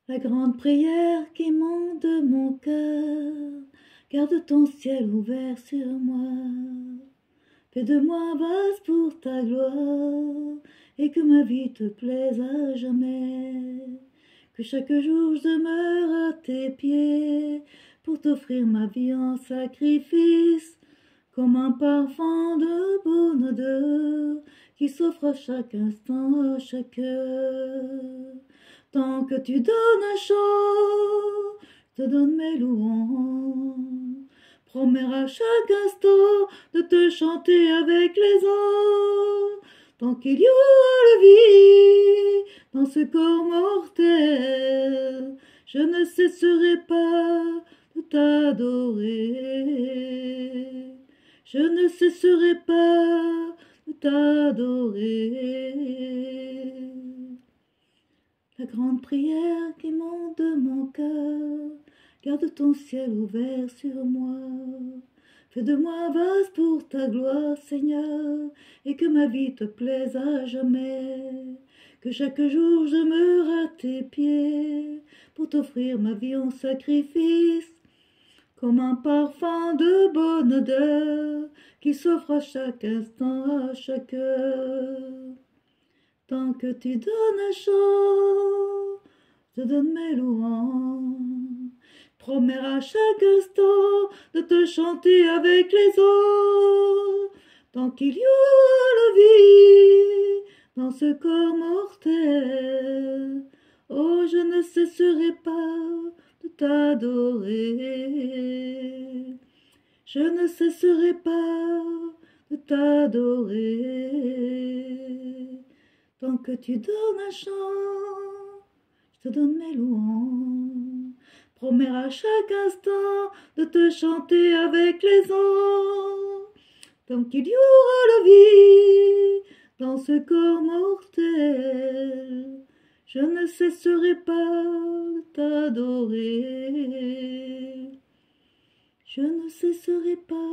La grande prière qui monte de mon cœur, garde ton ciel ouvert sur moi. Fais de moi un vase pour ta gloire, et que ma vie te plaise à jamais. Que chaque jour je demeure à tes pieds, pour t'offrir ma vie en sacrifice, comme un parfum de bonne odeur, qui s'offre à chaque instant, à chaque heure. Tant que tu donnes un chant, je te donne mes louanges. Promets à chaque instant de te chanter avec les anges. Tant qu'il y aura la vie dans ce corps mortel, je ne cesserai pas de t'adorer. Je ne cesserai pas de t'adorer. La grande prière qui monte de mon cœur, garde ton ciel ouvert sur moi. Fais de moi un vase pour ta gloire, Seigneur, et que ma vie te plaise à jamais. Que chaque jour je meure à tes pieds, pour t'offrir ma vie en sacrifice, comme un parfum de bonne odeur, qui s'offre à chaque instant, à chaque heure. Tant que tu donnes un chant, je donne mes louanges. Promets à chaque instant de te chanter avec les anges. Tant qu'il y aura la vie dans ce corps mortel, oh, je ne cesserai pas de t'adorer. Je ne cesserai pas de t'adorer. Tant que tu donnes un chant, je te donne mes louanges. Promets à chaque instant de te chanter avec les anges. Tant qu'il y aura la vie dans ce corps mortel, je ne cesserai pas de t'adorer. Je ne cesserai pas